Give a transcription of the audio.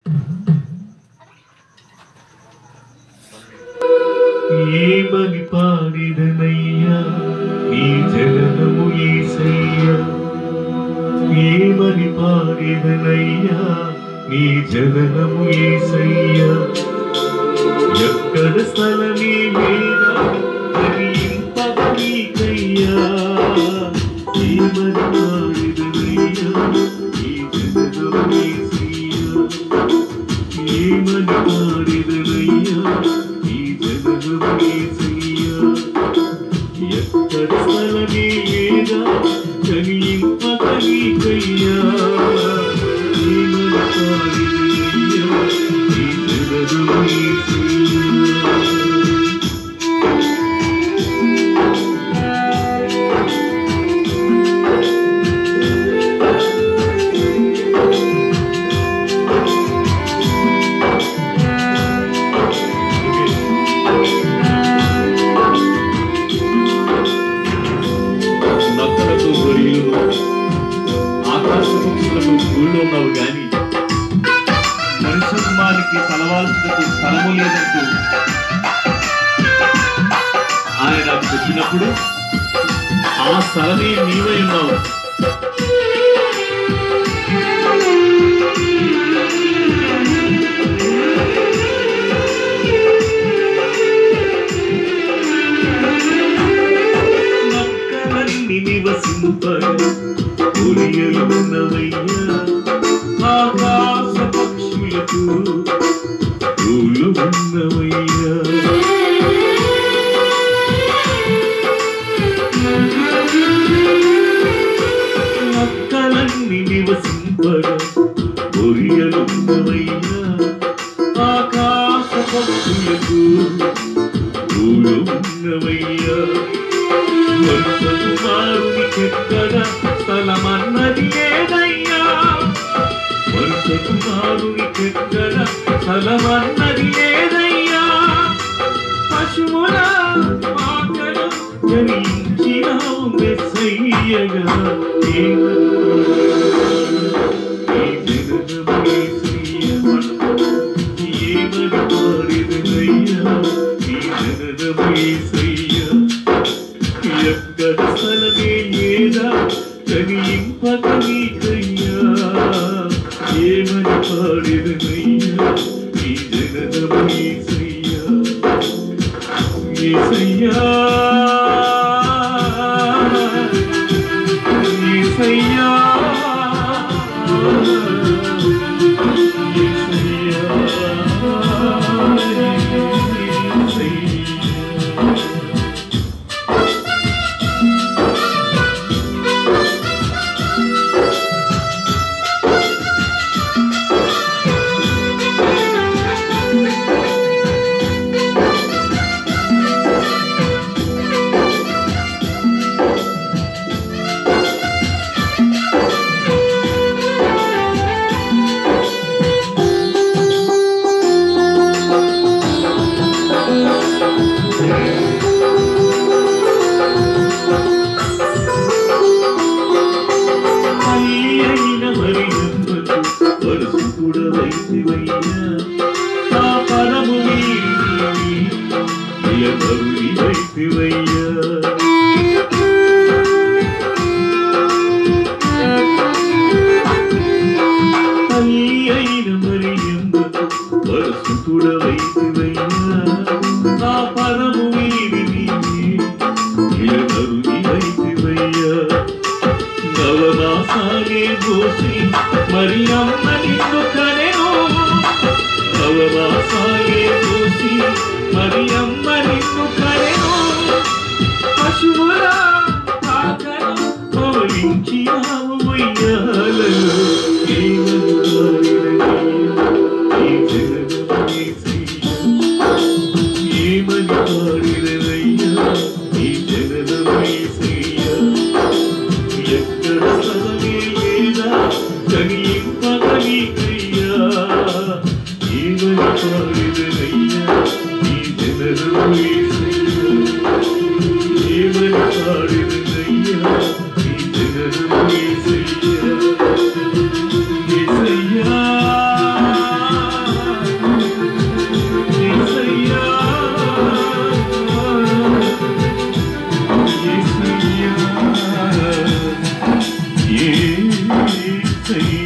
ఏమని పాడిదనయ్యా నీ జననము యేసయ్యా, ఏమని పాడిదనయ్యా నీ జననము యేసయ్యా. ఎక్కడ స్థలమే లేదా హరింపగా నీకయ్యా, ఏమని పాడిదనయ్యా నీ జననము యేసయ్యా, ఏమని పాడిదనయ్యా నీ జననము యేసయ్యా. ఎక్కడ స్థలమే లేదా హరింపగా నీకయ్యా, ఏమని పాడిదనయ్యా నీ జననము యేసయ్యా. నక్కలకు గొర్రెలు ఆకాశ పక్షులకు గూళ్ళు ఉన్నావు గాని మనుష్య కుమారునికి తలవాల్సినకు స్థలము లేదంటూ ఆయన నాకు చెప్పినప్పుడు ఆ స్థలమే నీవై ఉన్నావు. నక్కలన్నీ నివసింపగా గొర్రెలు ఉన్నవయ్యా, ఆకాశ పక్షులకు గూళ్ళు ఉన్నవయ్యా. నక్కలన్నీ నివసింపగా గొర్రెలు ఉన్నవయ్యా, ఆకాశ పక్షులకు గూళ్ళు ఉన్నవయ్యా. మనుష్య కుమారునికెక్కడ స్థలమన్నది ఏదయ్యా, మనుష్య కుమారునికెక్కడ స్థలమన్నది ఏదయ్యా. పశువుల ఆకలి జనించినావు మెస్సయ్యగా, ఏమని పాడిదనయ్యా నీ జననము యేసయ్యా. ఎక్కడ స్థలమే లేదా కనింపగా నీకయ్యా, ఏమని పాడిదనయ్యా నీ జననము యేసయ్యా. యేసయ్యా యేసయ్యా అయ్యా